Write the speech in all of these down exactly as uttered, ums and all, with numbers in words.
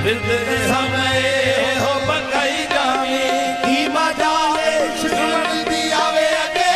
बिंदरे समय हो बंगाई जावी की मजाले सुन दी आवे अगे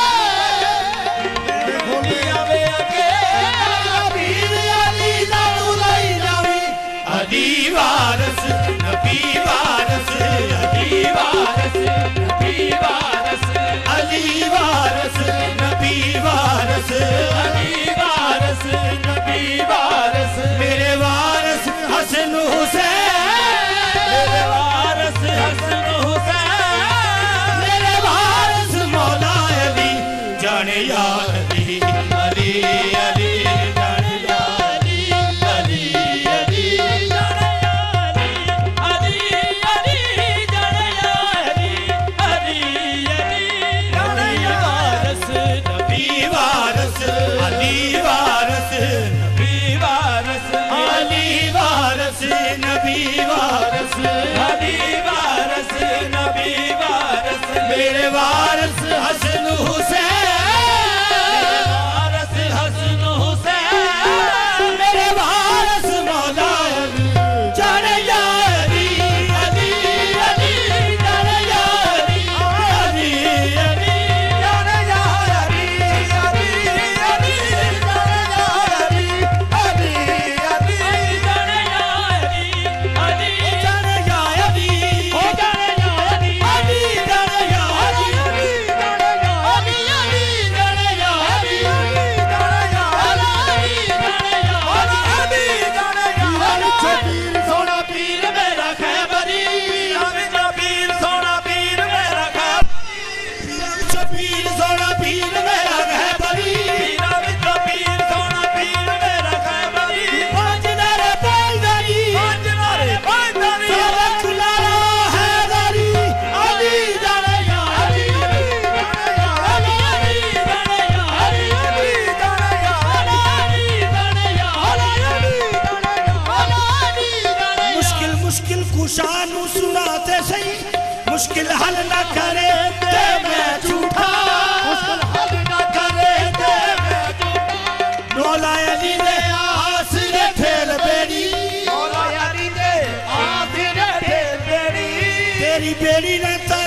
बोली आवे अगे पीर अली दा तुलाई जावी अली वारस नबी वारस अली वारस नबी वारस अली वारस नबी वारस अली वारस नबी वारस मेरे वारस हसन हुसैन मेरे वारस हसन हुसैन मेरे वारस मौला अली जाने या अली अली अली जाने या अली अली अली जाने या अली अली अली जाने या अली अली अली जाने या वारस नबी वारस अली वारस नबी वारस अली वारस नबी वारस अली वारस नबी वारस मेरे वारस हसन हुसैन वारस हसन हुसैन मेरे वारस मौला अली जाने या अली अली अली जाने या अली अली अली जाने या अली अली अली जाने या अली अली अली जाने या अली अली जाने या अली ओ जाने या अली अली जाने या अली अली जाने या अली अली जाने या अली अली जाने या अली जाने या अली जाने या अली पीर सोना पीर मेरा खैबरी अमित पीर सोना पीर मेरा खैबरी पीर सोना पीर मेरा खैबरी अमित पीर सोना पीर मेरा खैबरी पांच नारे पांचदारी पांच नारे पांचदारी सब खुलारा हैदरी अली जाने या अली जाने या अली जाने या अली जाने या अली जाने या अली मुश्किल मुश्किल कुशानु सुनाते सही मुश्किल हल न करे ते मैं झूठा मुश्किल हल न करे ते मैं झूठा मौला अली दे आसरे ठेल बेड़ी मौला अली दे आसरे ठेल बेड़ी तेरी बेड़ी ने